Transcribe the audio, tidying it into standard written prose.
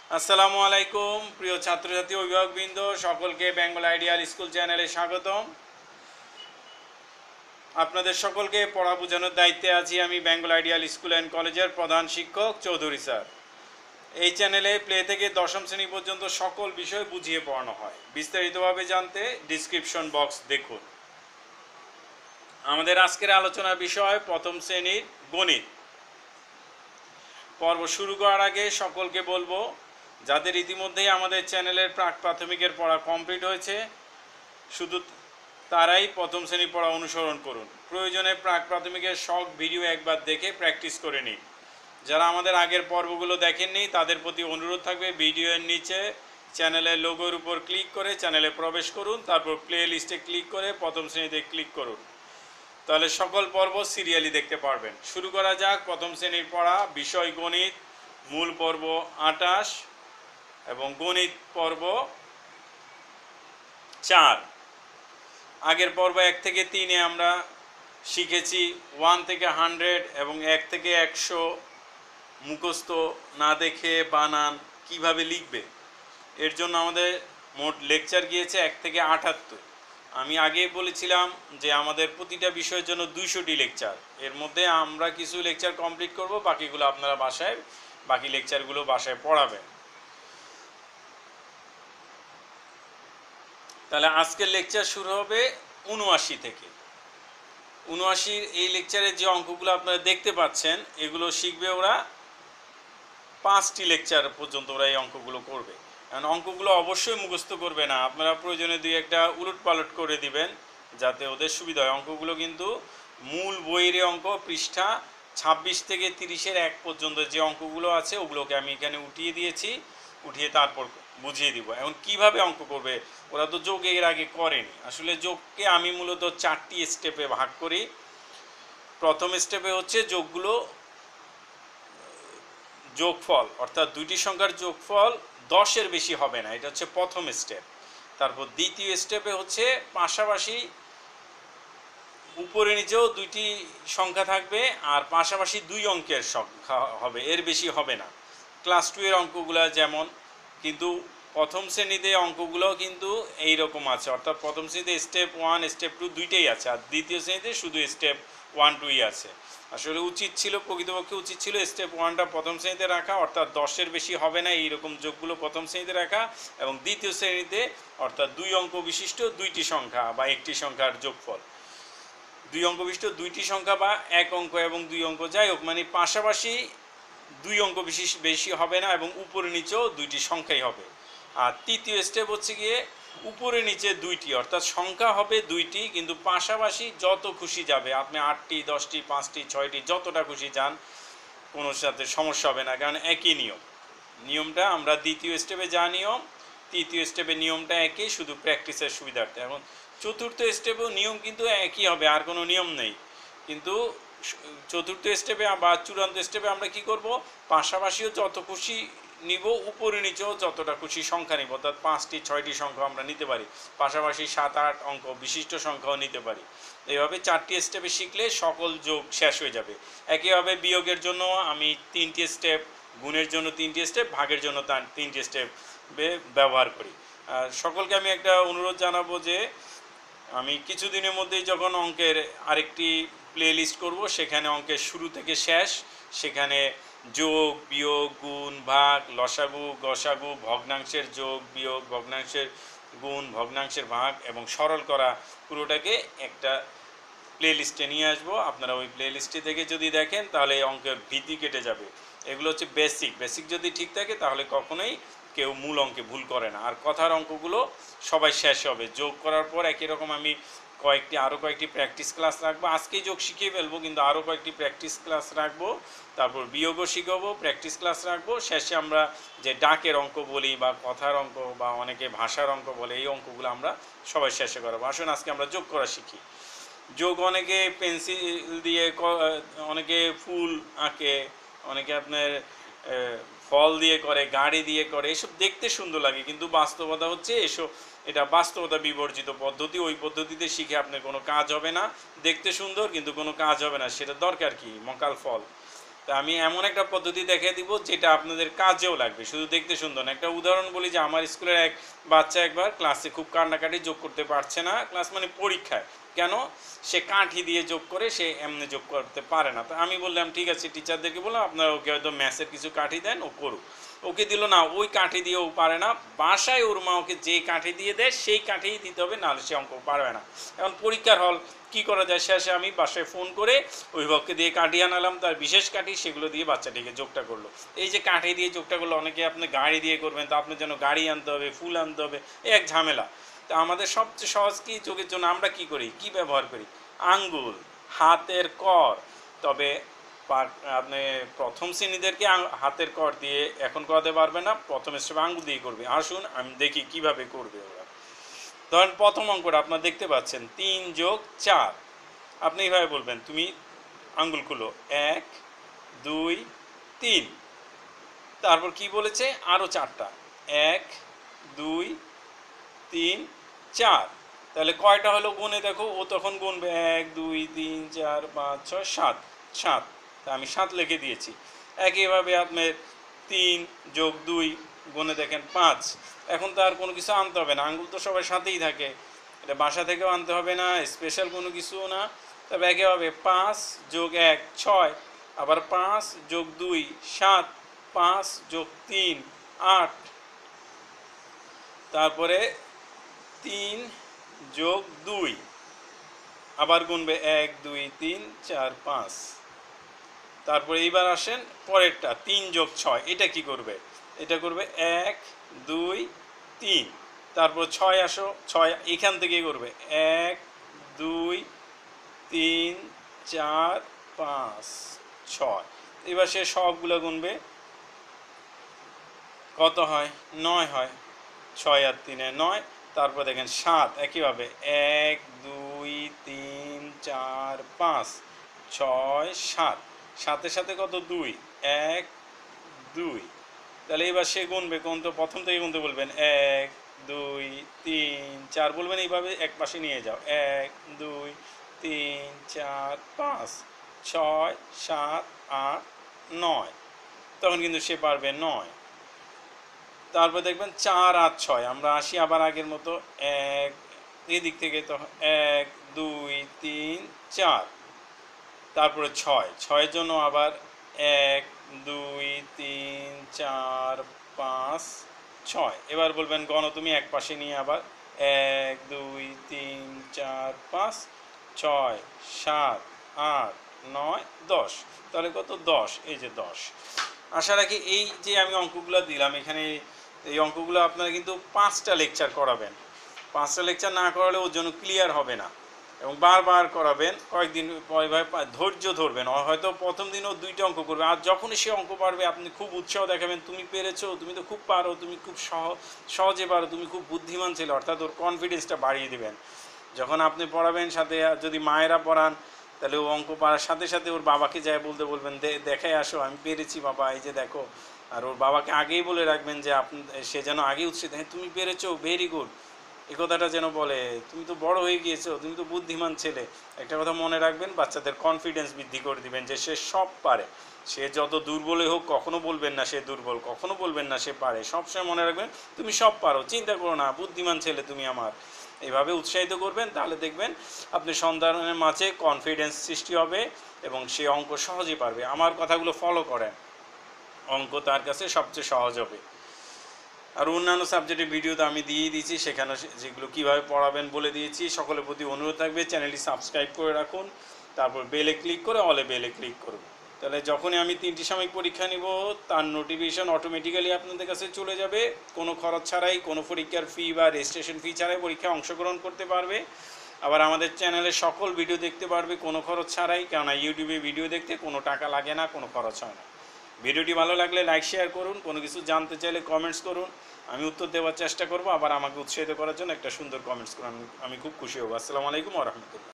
আসসালামু আলাইকুম প্রিয় ছাত্রছাত্রী অভিভাবকবৃন্দ, সকলকে বেঙ্গল আইডিয়াল স্কুল চ্যানেলে স্বাগতম। আপনাদের সকলকে পড়া বোঝানোর দায়িত্বে আছি আমি বেঙ্গল আইডিয়াল স্কুল অ্যান্ড কলেজের প্রধান শিক্ষক চৌধুরী স্যার। এই চ্যানেলে প্লে থেকে দশম শ্রেণী পর্যন্ত সকল বিষয় বুঝিয়ে পড়ানো হয়। বিস্তারিতভাবে জানতে ডিসক্রিপশন বক্স দেখুন। আমাদের আজকের আলোচনার বিষয় প্রথম শ্রেণীর গণিত। পর্ব শুরু করার আগে সকলকে বলবো, যাদের ইতিমধ্যেই আমাদের চ্যানেলের প্রাক প্রাথমিকের পড়া কমপ্লিট হয়েছে শুধু তারাই প্রথম শ্রেণী পড়া অনুসরণ করুন। প্রয়োজনে প্রাক প্রাথমিকের শখ ভিডিও একবার দেখে প্র্যাকটিস করে নিন। যারা আমাদের আগের পর্বগুলো দেখেননি তাদের প্রতি অনুরোধ থাকবে, ভিডিওর নিচে চ্যানেলের লোগোর উপর ক্লিক করে চ্যানেলে প্রবেশ করুন, তারপর প্লে লিস্টে ক্লিক করে প্রথম শ্রেণীতে ক্লিক করুন, তাহলে সকল পর্ব সিরিয়ালি দেখতে পারবেন। শুরু করা যাক প্রথম শ্রেণীর পড়া। বিষয় গণিত, মূল পর্ব 28 এবং গণিত পর্ব 4। আগের পর্ব 1 থেকে 3-এ আমরা শিখেছি 1 থেকে 100 এবং 1 থেকে 100 মুখস্থ না দেখে বানান কিভাবে লিখবে। এর জন্য আমাদের মোট লেকচার গিয়েছে 1 থেকে 78। আমি আগেই বলেছিলাম যে আমাদের প্রতিটা বিষয়ের জন্য 200টি লেকচার। এর মধ্যে আমরা কিছু লেকচার কমপ্লিট করব, বাকিগুলো আপনারা বাকি লেকচারগুলো বাসায় পড়াবেন। তাহলে আজকের লেকচার শুরু হবে 79 থেকে। 79 এই লেকচারের যে অঙ্কগুলো আপনারা দেখতে পাচ্ছেন এগুলো শিখবে ওরা 5টি লেকচার পর্যন্ত ওরা এই অঙ্কগুলো করবে। কারণ অঙ্কগুলো অবশ্যই মুখস্থ করবে না, আপনারা প্রয়োজনে 2-1টা উলট পালট করে দিবেন যাতে ওদের সুবিধা হয়। অঙ্কগুলো কিন্তু মূল বইয়ের অঙ্ক, পৃষ্ঠা 26 থেকে 30-এর 1 পর্যন্ত যে অঙ্কগুলো আছে ওগুলোকে আমি এখানে উঠিয়ে দিয়েছি, উঠিয়ে তারপর বুঝিয়ে দিব। এখন কিভাবে অঙ্ক করবে, ওরা তো যোগ এর আগে করেনি। আসলে যোগকে আমি মূলত 4টি স্টেপে ভাগ করি। প্রথম স্টেপে হচ্ছে যোগগুলো যোগফল, অর্থাৎ দুইটি সংখ্যার যোগফল 10-এর বেশি হবে না, এটা হচ্ছে প্রথম স্টেপ। তারপর দ্বিতীয় স্টেপে হচ্ছে পাশাপাশি উপরে নিচেও দুইটি সংখ্যা থাকবে আর পাশাপাশি 2 অঙ্কের সংখ্যা হবে, এর বেশি হবে না। ক্লাস 2-এর অঙ্কগুলো যেমন, কিন্তু প্রথম শ্রেণীতে অঙ্কগুলো কিন্তু এইরকম আছে, অর্থাৎ প্রথম শ্রেণীতে স্টেপ 1 স্টেপ 2 দুইটাই আছে, আর দ্বিতীয় শ্রেণীতে শুধু স্টেপ 1-2ই আছে। আসলে প্রকৃতপক্ষে উচিত ছিল স্টেপ 1টা প্রথম শ্রেণীতে রাখা, অর্থাৎ 10-এর বেশি হবে না এইরকম যোগগুলো প্রথম শ্রেণীতে রাখা, এবং দ্বিতীয় শ্রেণীতে অর্থাৎ 2 অঙ্ক বিশিষ্ট 2টি সংখ্যা বা একটি সংখ্যার যোগফল। 2 অঙ্ক বিশিষ্ট 2টি সংখ্যা বা 1 অঙ্ক এবং 2 অঙ্ক, যাই হোক, মানে পাশাপাশি 2 অঙ্ক বেশি হবে না এবং উপরে নিচেও 2টি সংখ্যাই হবে। আর তৃতীয় স্টেপ হচ্ছে গিয়ে উপরে নিচে 2টি, অর্থাৎ সংখ্যা হবে 2টি কিন্তু পাশাপাশি যত খুশি যাবে, আপনি 8টি 10টি 5টি 6টি যতটা খুশি যান, কোনো সাথে সমস্যা হবে না, কারণ একই নিয়মটা আমরা দ্বিতীয় স্টেপে যা নিয়ম তৃতীয় স্টেপের নিয়মটা একই, শুধু প্র্যাকটিসের সুবিধার্থে। এখন চতুর্থ স্টেপেও নিয়ম কিন্তু একই হবে, আর কোনো নিয়ম নেই। কিন্তু চতুর্থ স্টেপে বা চূড়ান্ত স্টেপে আমরা কি করব, পাশাপাশিও যত খুশি নিব, উপরে নিচেও যতটা খুশি সংখ্যা নিব, অর্থাৎ 5টি 6টি সংখ্যা আমরা নিতে পারি, পাশাপাশি 7-8 অঙ্ক বিশিষ্ট সংখ্যাও নিতে পারি। এইভাবে 4টি স্টেপে শিখলে সকল যোগ শেষ হয়ে যাবে। একইভাবে বিয়োগের জন্য আমি 3টি স্টেপ, গুণের জন্য 3টি স্টেপ, ভাগের জন্য 3টি স্টেপ ব্যবহার করি। আর সকলকে আমি একটা অনুরোধ জানাবো যে আমি কিছুদিনের মধ্যেই যখন অঙ্কের আরেকটি প্লে লিস্ট করবো, সেখানে অঙ্কের শুরু থেকে শেষ, সেখানে যোগ বিয়োগ গুণ ভাগ লসাগু গসাগু, ভগ্নাংশের যোগ বিয়োগ, ভগ্নাংশের গুণ, ভগ্নাংশের ভাগ এবং সরল করা পুরোটাকে একটা প্লে লিস্টে নিয়ে আসবো। আপনারা ওই প্লে লিস্টে থেকে যদি দেখেন তাহলে এই অঙ্কের ভীতি কেটে যাবে। এগুলো হচ্ছে বেসিক যদি ঠিক থাকে তাহলে কখনোই কেউ মূল অঙ্কে ভুল করে না। আর কথার অঙ্কগুলো সবাই শেষ হবে। যোগ করার পর একই রকম আমি আরও কয়েকটি প্র্যাকটিস ক্লাস রাখবো। আজকেই যোগ শিখিয়ে ফেলবো, কিন্তু আরও কয়েকটি প্র্যাকটিস ক্লাস রাখবো, তারপর বিয়োগও শিখাবো, প্র্যাকটিস ক্লাস রাখবো। শেষে আমরা যে ডাকের অঙ্ক বলি বা কথার অঙ্ক বা অনেকে ভাষার অঙ্ক বলে, এই অঙ্কগুলো আমরা সবাই শেষে করাবো। আসুন আজকে আমরা যোগ করা শিখি। যোগ অনেকে পেন্সিল দিয়ে, অনেকে ফুল আঁকে, অনেকে আপনার ফল দিয়ে করে, গাড়ি দিয়ে করে, এসব দেখতে সুন্দর লাগে, কিন্তু বাস্তবতা হচ্ছে এটা বাস্তবতা বিবর্জিত পদ্ধতি। ওই পদ্ধতিতে শিখে আপনার কোনো কাজ হবে না, দেখতে সুন্দর কিন্তু কোনো কাজ হবে না, সেটা দরকার কি, মকাল ফল। তো আমি এমন একটা পদ্ধতি দেখিয়ে দিব যেটা আপনাদের কাজেও লাগবে, শুধু দেখতে সুন্দর না। একটা উদাহরণ বলি যে আমার স্কুলের এক বাচ্চা একবার ক্লাসে খুব কান্নাকাটি, যোগ করতে পারছে না, ক্লাস মানে পরীক্ষায়। কেন? সে কাঠি দিয়ে যোগ করে, সে এমনি যোগ করতে পারে না। তো আমি বললাম ঠিক আছে, টিচারদেরকে বললাম আপনারা ওকে হয়তো ম্যাথের কিছু কাঠি দেন, ও করুক। ওকে দিল না, ওই কাঠি দিয়ে ও পারে না। বাসায় ওর মা ওকে যে কাঠি দিয়ে দেয় সেই কাঠিই দিতে হবে, নাহলে সে অঙ্ক পারবে না। এখন পরীক্ষার হল, কি করা যায়? শেষে আমি বাসায় ফোন করে অভিভাবককে দিয়ে কাঠি আনালাম, তার বিশেষ কাঠি, সেগুলো দিয়ে বাচ্চাটিকে যোগটা করলো। এই যে কাঠি দিয়ে যোগটা করলো, অনেকে আপনি গাড়ি দিয়ে করবেন, তো আপনার জন্য গাড়ি আনতে হবে, ফুল আনতে হবে, এক ঝামেলা। তো আমাদের সবচেয়ে সহজ কি যোগের জন্য আমরা কি করি, কি ব্যবহার করি? আঙ্গুল, হাতের কর। তবে আপনি প্রথম শ্রেণীদেরকে হাতের কর দিয়ে এখন করাতে পারবে না, প্রথম স্টেপে আঙ্গুল দিয়ে করবে। আসুন আমি দেখি কিভাবে করবে ওরা। ধরেন প্রথম অঙ্কটা আপনারা দেখতে পাচ্ছেন 3 যোগ 4। আপনি এইভাবে বলবেন, তুমি আঙ্গুল খুলো, 1 2 3। তারপর কি বলেছে? আরও 4টা, 1 2 3 4। তাহলে কয়টা হলো গুনে দেখো। ও তখন গুনবে 1 2 3 4 5 6 7, 7। তা আমি 7 লিখে দিয়েছি। একইভাবে আপনার 3 যোগ 2 গুনে দেখেন 5। এখন তো আর কোনো কিছু আনতে হবে না, আঙ্গুল তো সবার সাথেই থাকে, এটা বাসা থেকেও আনতে হবে না, স্পেশাল কোনো কিছু না। তবে একইভাবে 5 যোগ 1 6, আবার 5 যোগ 2 7, 5 যোগ 3 8। তারপরে 3 যোগ 2, আবার গুনবে 1 2 3 4 5। তারপরে এইবার আসেন পরেরটা 3 যোগ 6, এটা কি করবে? এটা করবে 1 2 3। তারপর 6 আসো, 6 এখান থেকে করবে 1 2 3 4 5 6। এবার সে সবগুলো গুনবে, কত হয়? 9 হয়। 6 আর 3 9। তারপর দেখেন 7, একইভাবে 1 2 3 4 5 6 7। সাথে সাথে কত? 2 1 2। তাহলে এবার সে গুনবে, কোন তো প্রথম থেকে গুনতে বলবেন, 1 2 3 4 বলবেন, এইভাবে এক পাশে নিয়ে যাও, 1 2 3 4 5 6 7 8 9। তখন কিন্তু সে পারবে 9। তারপর দেখবেন 4 আর 6, আমরা আসি আবার আগের মতো, 1 এই দিক থেকে, তো 1 2 3 4। তারপরে 6, 6-এর জন্য আবার 1 2 3 4 5 6। এবার বলবেন গণ তুমি এক পাশে নিয়ে আবার 1 2 3 4 5 6 7 8 9 10। তাহলে কত? 10। এই যে 10। আশা রাখি এই যে আমি অঙ্কগুলো দিলাম এখানে, এই অঙ্কগুলো আপনারা কিন্তু 5টা লেকচার করাবেন। 5টা লেকচার না করালে ওর জন্য ক্লিয়ার হবে না, এবং বারবার করাবেন, কয়েকদিন পরে ধৈর্য ধরবেন। হয়তো প্রথম দিনও 2টা অঙ্ক করবে, আর যখনই সে অঙ্ক পারবে আপনি খুব উৎসাহ দেখাবেন, তুমি পেরেছো, তুমি তো খুব পারো, তুমি খুব সহজে পারো, তুমি খুব বুদ্ধিমান ছেলে, অর্থাৎ ওর কনফিডেন্সটা বাড়িয়ে দেবেন। যখন আপনি পড়াবেন, সাথে যদি মায়েরা পড়ান, তাহলে ও অঙ্ক পারার সাথে সাথে ওর বাবাকে যায় বলতে বলবেন, দেখাই আসো আমি পেরেছি বাবা, এই যে দেখো। আর ওর বাবাকে আগেই বলে রাখবেন যে আপনি, সে যেন আগেই উৎসাহিত, হ্যাঁ তুমি পেরেছো, ভেরি গুড, এই কথাটা যেন বলে, তুমি তো বড় হয়ে গিয়েছো, তুমি তো বুদ্ধিমান ছেলে। একটা কথা মনে রাখবেন, বাচ্চাদের কনফিডেন্স বৃদ্ধি করে দিবেন যে সে সব পারে। সে যত দুর্বলই হোক কখনো বলবেন না সে দুর্বল, কখনো বলবেন না সে পারে। সবসময় মনে রাখবেন তুমি সব পারো, চিন্তা করো না, বুদ্ধিমান ছেলে তুমি আমার। এইভাবে উৎসাহিত করবেন, তাহলে দেখবেন আপনি সন্তানের মাঝে কনফিডেন্স সৃষ্টি হবে এবং সে অঙ্ক সহজেই পারবে। আমার কথাগুলো ফলো করেন, অঙ্ক তার কাছে সবচেয়ে সহজ হবে। আর অন্যান্য সাবজেক্টের ভিডিও তো আমি দিয়ে দিয়েছি, সেখানে যেগুলো কীভাবে পড়াবেন বলে দিয়েছি। সকলের প্রতি অনুরোধ থাকবে চ্যানেলটি সাবস্ক্রাইব করে রাখুন, তারপর বেলে ক্লিক করে অলে বেলে ক্লিক করুন। তাহলে যখনই আমি 3টি সাময়িক পরীক্ষা নিব, তার নোটিফিকেশন অটোমেটিক্যালি আপনাদের কাছে চলে যাবে, কোনো খরচ ছাড়াই, কোনো পরীক্ষার ফি বা রেজিস্ট্রেশন ফি ছাড়াই পরীক্ষায় অংশগ্রহণ করতে পারবে। আবার আমাদের চ্যানেলে সকল ভিডিও দেখতে পারবে কোনো খরচ ছাড়াই, কেননা ইউটিউবে ভিডিও দেখতে কোনো টাকা লাগে না, কোনো খরচ হয় না। ভিডিওটি ভালো লাগলে লাইক শেয়ার করুন, কোনো কিছু জানতে চাইলে কমেন্টস করুন, আমি উত্তর দেওয়ার চেষ্টা করব। আবার আমাকে উৎসাহিত করার জন্য একটা সুন্দর কমেন্টস করুন, আমি খুব খুশি হব। আসসালামু আলাইকুম ওয়া রাহমাতুল্লাহ।